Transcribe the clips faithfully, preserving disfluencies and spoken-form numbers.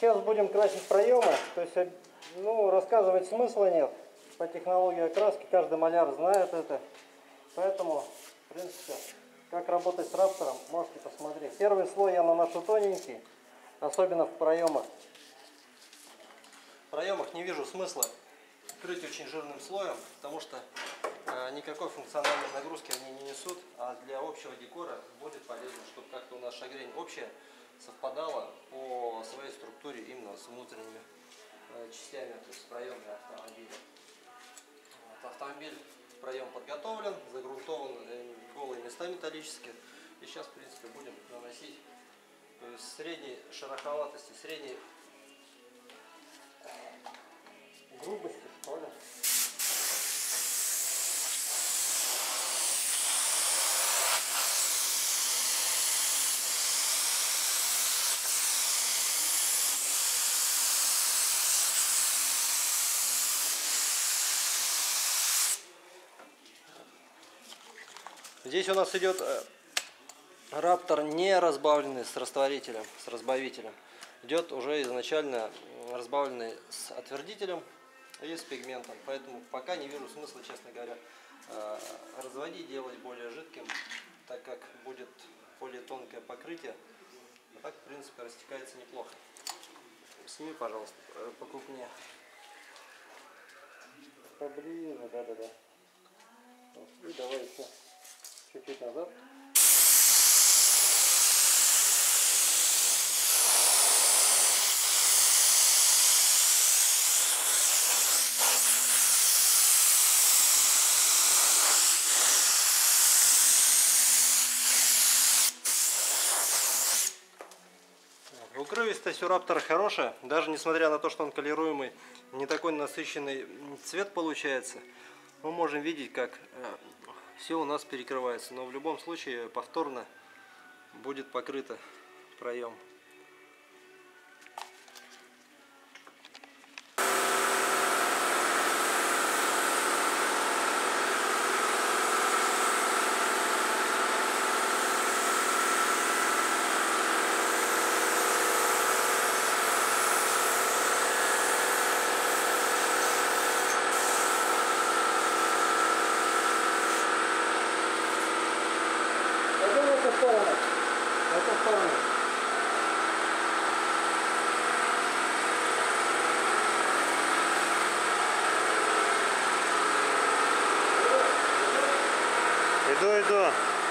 Сейчас будем красить проемы, то есть, ну, рассказывать смысла нет. По технологии окраски каждый маляр знает это. Поэтому, в принципе, как работать с раптором, можете посмотреть. Первый слой я наношу тоненький, особенно в проемах. В проемах не вижу смысла крыть очень жирным слоем, потому что э, никакой функциональной нагрузки они не несут, а для общего декора будет полезно, чтобы как-то у нас шагрень общая совпадала по своей структуре именно с внутренними э, частями, то есть с проемами автомобиля. Вот, автомобиль, проем подготовлен, загрунтован, э, голые места металлические. И сейчас, в принципе, будем наносить, то есть средней шероховатости, средней грубости, что ли. Здесь у нас идет раптор не разбавленный с растворителем, с разбавителем. Идет уже изначально разбавленный с отвердителем и с пигментом. Поэтому пока не вижу смысла, честно говоря, разводить, делать более жидким, так как будет более тонкое покрытие. А так, в принципе, растекается неплохо. Сними, пожалуйста, покрупнее. Поближе, да-да-да. И давай еще чуть-чуть назад. Укрывистость у раптора хорошая, даже несмотря на то, что он колируемый, не такой насыщенный цвет получается. Мы можем видеть, как все у нас перекрывается, но в любом случае повторно будет покрыто проем. Иду, иду.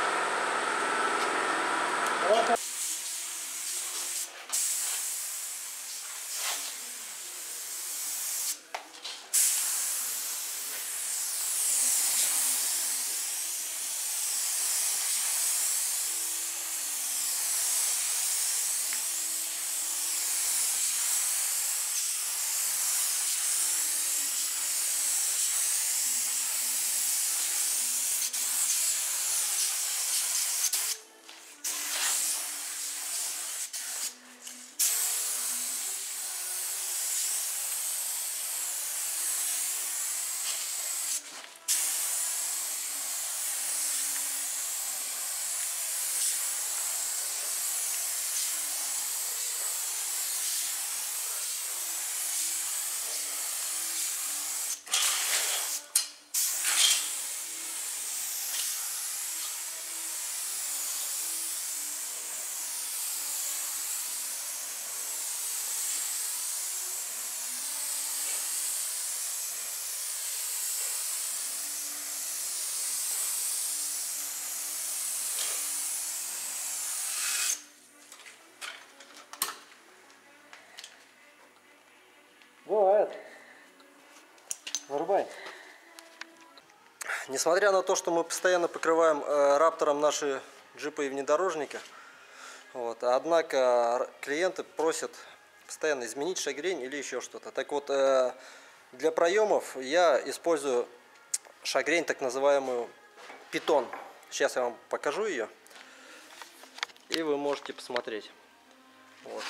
Бывает. Вырубай. Несмотря на то, что мы постоянно покрываем э, раптором наши джипы и внедорожники, вот, однако клиенты просят постоянно изменить шагрень или еще что-то. Так вот, э, для проемов я использую шагрень, так называемую питон. Сейчас я вам покажу ее, и вы можете посмотреть. Вот.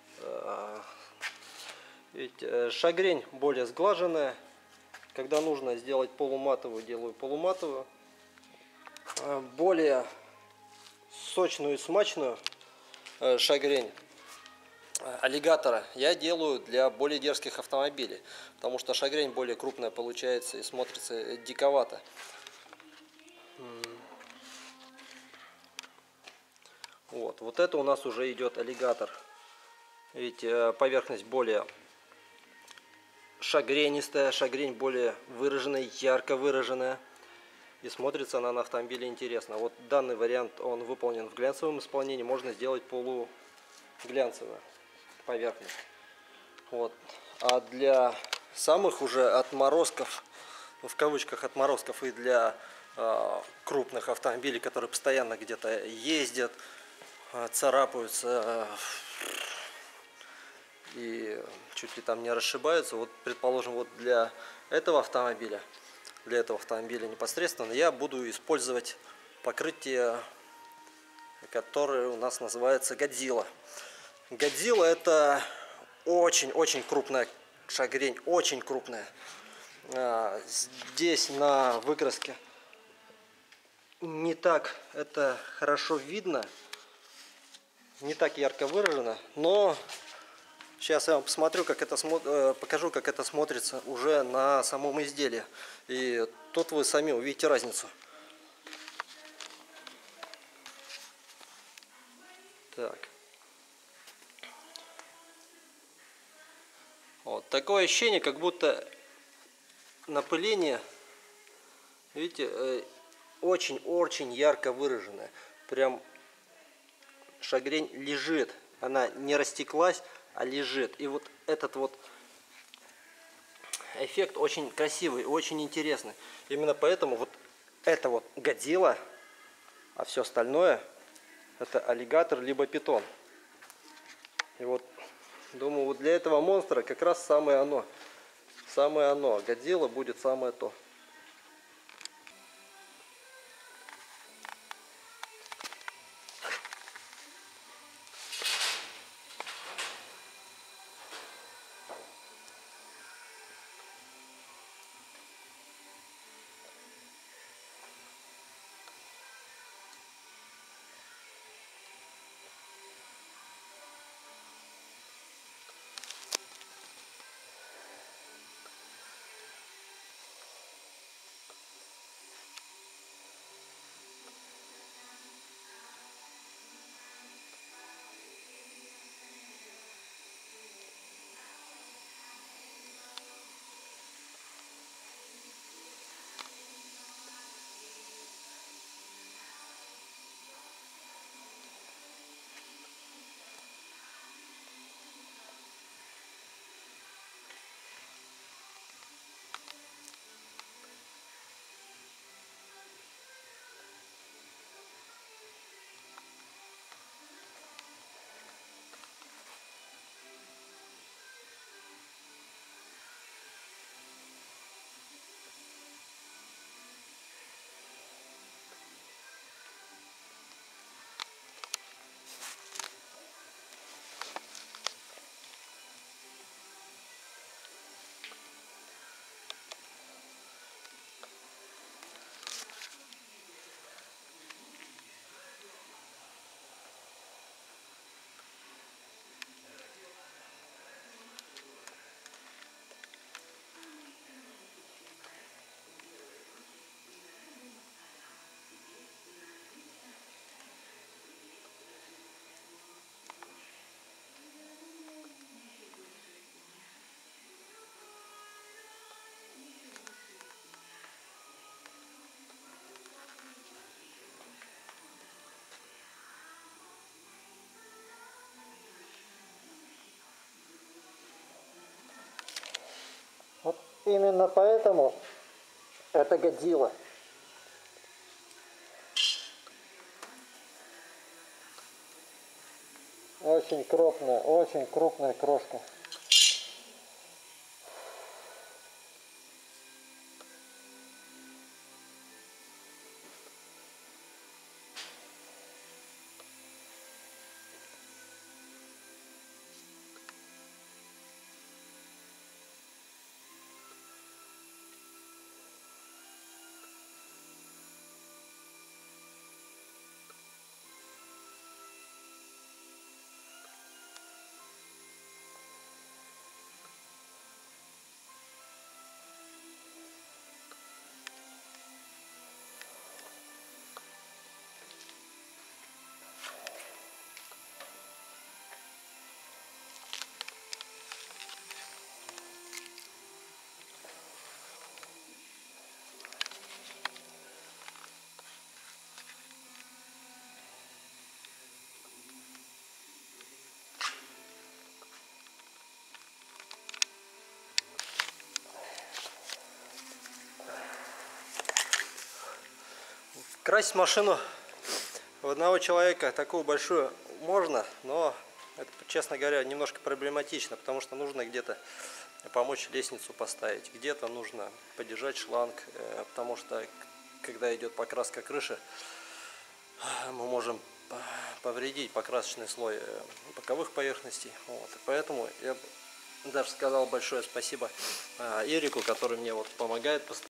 Ведь шагрень более сглаженная. Когда нужно сделать полуматовую, делаю полуматовую. Более сочную и смачную шагрень аллигатора я делаю для более дерзких автомобилей, потому что шагрень более крупная получается и смотрится диковато. Вот, вот это у нас уже идет аллигатор. Видите, поверхность более шагренистая, шагрень более выраженная, ярко выраженная. И смотрится она на автомобиле интересно. Вот данный вариант, он выполнен в глянцевом исполнении. Можно сделать полуглянцевую поверхность. Вот. А для самых уже отморозков, в кавычках отморозков, и для э, крупных автомобилей, которые постоянно где-то ездят, э, царапаются э, и чуть ли там не расшибаются, вот, предположим, вот для этого автомобиля, для этого автомобиля непосредственно я буду использовать покрытие, которое у нас называется Годзилла. Годзилла — это очень-очень крупная шагрень, очень крупная. Здесь на выкраске не так это хорошо видно, не так ярко выражено, но сейчас я вам посмотрю, как это покажу, как это смотрится уже на самом изделии. И тут вы сами увидите разницу. Так. Вот такое ощущение, как будто напыление, видите, очень-очень ярко выраженное. Прям шагрень лежит, она не растеклась, а лежит. И вот этот вот эффект очень красивый, очень интересный. Именно поэтому вот это вот Годзилла, а все остальное это аллигатор либо питон. И вот думаю, вот для этого монстра как раз самое оно. Самое оно. Годзилла будет самое то. Вот именно поэтому это Годзилла. Очень крупная, очень крупная крошка. Красить машину у одного человека такую большую можно, но это, честно говоря, немножко проблематично, потому что нужно где-то помочь лестницу поставить, где-то нужно подержать шланг, потому что когда идет покраска крыши, мы можем повредить покрасочный слой боковых поверхностей. Вот. И поэтому я даже сказал большое спасибо Ирику, который мне вот помогает постоянно.